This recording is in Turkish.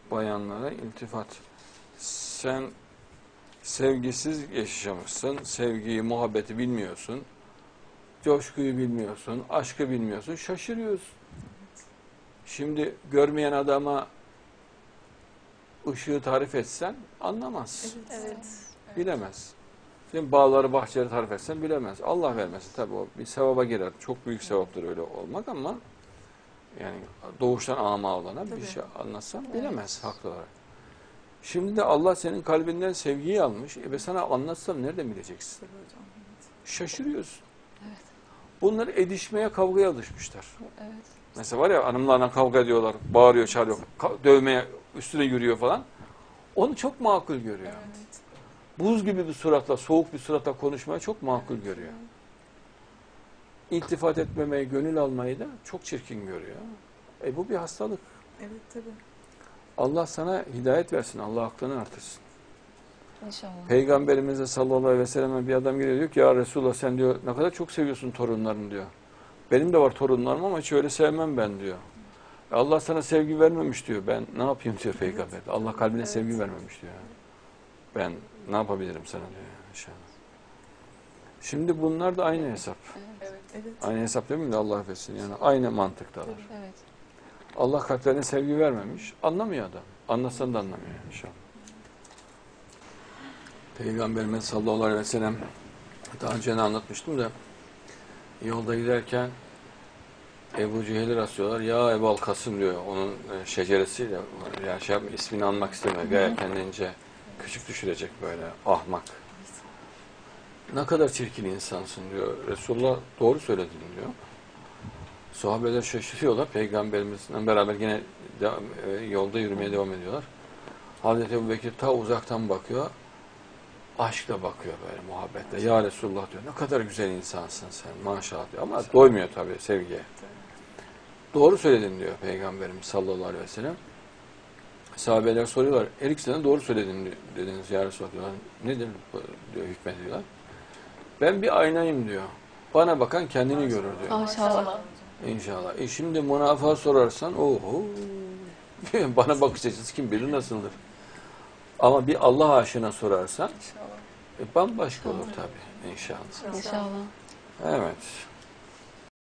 bayanlara iltifat. Sen sevgisiz yaşamışsın, sevgiyi, muhabbeti bilmiyorsun, coşkuyu bilmiyorsun, aşkı bilmiyorsun, şaşırıyorsun. Şimdi görmeyen adama ışığı tarif etsen anlamaz, Evet. bilemez. Şimdi bağları, bahçeleri tarif etsen bilemez. Allah vermesin tabii, o bir sevaba girer. Çok büyük sevaptır öyle olmak ama yani doğuştan ama olana bir şey anlatsan bilemez haklı olarak. Şimdi de Allah senin kalbinden sevgiyi almış. Ve sana anlatsam nereden bileceksin? Şaşırıyorsun. Evet. Bunlar edişmeye, kavgaya alışmışlar. Evet. Mesela var ya, hanımlarla kavga ediyorlar, bağırıyor, çağırıyor, dövmeye, üstüne yürüyor falan. Onu çok makul görüyor. Evet. Buz gibi bir suratla, soğuk bir suratla konuşmayı çok makul görüyor. İltifat etmemeyi, gönül almayı da çok çirkin görüyor. Bu bir hastalık. Evet tabii. Allah sana hidayet versin, Allah aklını artırsın. İnşallah. Peygamberimize sallallahu aleyhi ve selleme bir adam geliyor, diyor ki ya Resulullah sen diyor ne kadar çok seviyorsun torunlarını diyor. Benim de var torunlarım ama hiç öyle sevmem ben diyor. Allah sana sevgi vermemiş diyor. Ben ne yapayım diyor peygamber. Allah kalbine sevgi vermemiş diyor. Ben ne yapabilirim sana diyor inşallah. Şimdi bunlar da aynı hesap. Evet. Aynı hesap değil mi de Allah affetsin. Yani aynı mantıktalar. Evet. Allah kalplerine sevgi vermemiş. Anlamıyor adam. Anlasan da anlamıyor inşallah. Peygamberimiz sallallahu aleyhi ve sellem daha önce anlatmıştım da yolda giderken Ebu Cehil'i rastlıyorlar. Ya Ebu Al-Kasım diyor. Onun şeceresiyle yani şey yapma, ismini anmak istemiyor. Gaya kendince küçük düşürecek böyle ahmak. Ne kadar çirkin insansın diyor. Resulullah doğru söyledin diyor. Sahabeler şaşırıyorlar. Peygamberimizle beraber yine yolda yürümeye devam ediyorlar. Hazreti Ebubekir ta uzaktan bakıyor. Aşkla bakıyor böyle, muhabbetle. Ya Resulullah diyor. Ne kadar güzel insansın sen maşallah diyor. Ama doymuyor tabii sevgiye. Doğru söyledin diyor Peygamberimiz sallallahu aleyhi ve sellem. Sahabeler soruyorlar. Her ikisine doğru söyledin dediniz ya Resulullah diyorlar. Nedir diyor, hükmediyorlar. Ben bir aynayım diyor. Bana bakan kendini görür diyor. Maşallah. İnşallah. Şimdi münafığa sorarsan oho bana bakış açısı kim bilir nasıldır. Ama bir Allah aşkına sorarsan bambaşka olur tabii inşallah. İnşallah. Evet.